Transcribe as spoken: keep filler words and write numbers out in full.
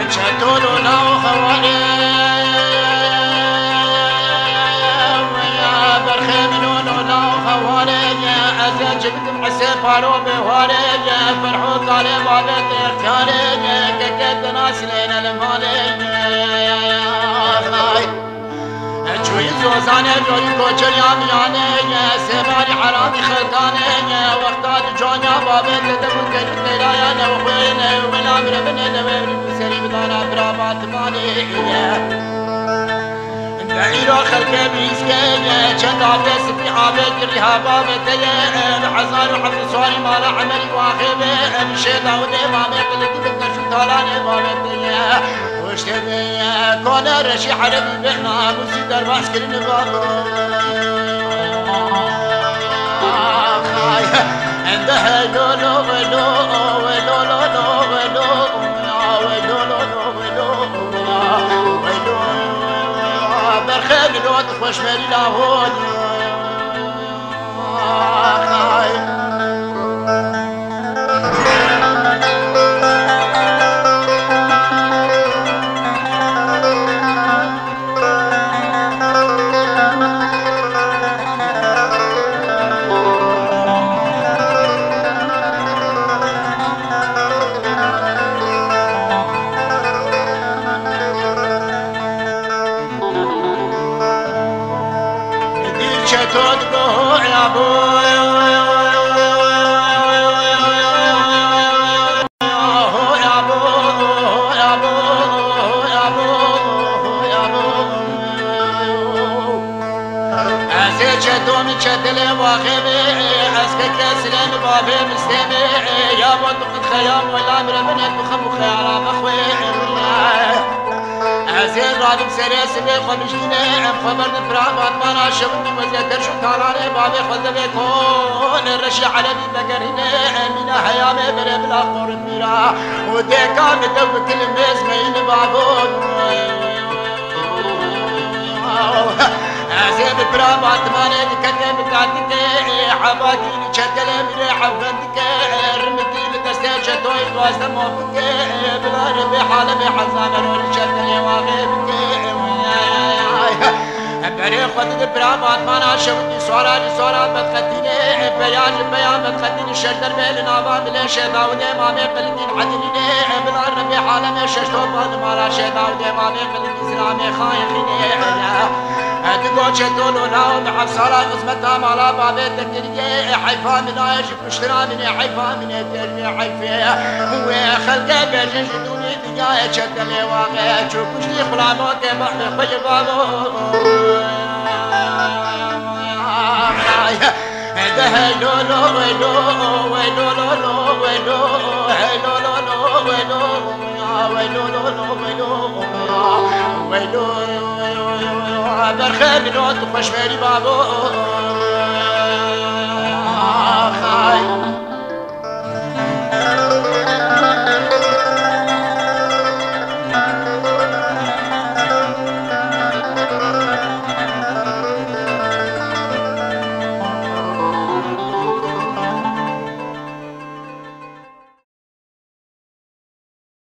شتولو لو خوالي ويا برخمنونو لو خوالي أزجبت معسفارو بوالي فرحو طالب عبد اختياري ككد ناس لين المالي جوي زوزانه جوي كوچر يام يانه سماري حرامي خلطانه وقتات جوانيا بابت دبو كتيرا يا نوخين ولا مربن نوير سري بدانا برابات مالي دعيرو خلق بيسكي چند عبس في عابد ريها بابت حزار وحفظ سواري مالا عملي واخب امشي داودي مامي قلت بتنشو طالاني بابت واشتبه كون رشي حربي بحنا موسي درباس كرين بابو عنده لولو ولو ولو لولو ولو ولو لولو ولو برخيل الوقت خوش مالي لاهون شتوت بو يا بو يا بو يا بو يا بو يا بو أسير شتومي شتلي واخبي أسكت كسلم بابي مستمي يا بو تقد خيام ولا مرمنك بخم خيارا بخوي أزين رادم سريس اللي خمشتني عم خبر نبرامات ما ناشبني وزيتر شو تاراني بابي خذ بيكون الرشي على بي بقريني من حيامي بلا بلا قرب ميرا وديكا مدو كل ميز مين بابون أزين برامات ما ندكتني بتعدك حباكيني شكل من حبندك رمتي لتستيج توي واسد موفك بلا ربي حالي حزان رول شكل واغيبك بري خد برامات ما ناشوني صورا صورا بتقديني بيان بيان بتقديني شجر بين نابا بلا شيدا ودي ما بقلبين عدليني بلا ربي حالي ششتو بعد ما لا شيدا ودي ما بقلبين سلامي خايخيني تقول شتولو لاو بحصارة قسمتها مالا بابي تكرية حيفا من عايش بشترا من حيفا من ترمي حيفا هو خلقه بيجن جدوني دقاية شتلي واقع شو كشتي خلاموك بحر خوي بابو ده هيلو لو ويلو ويلو لو لو ويلو هيلو لو لو ويلو ويلو لو لو ويلو ويلو برخي من وقت خوش مالي بابو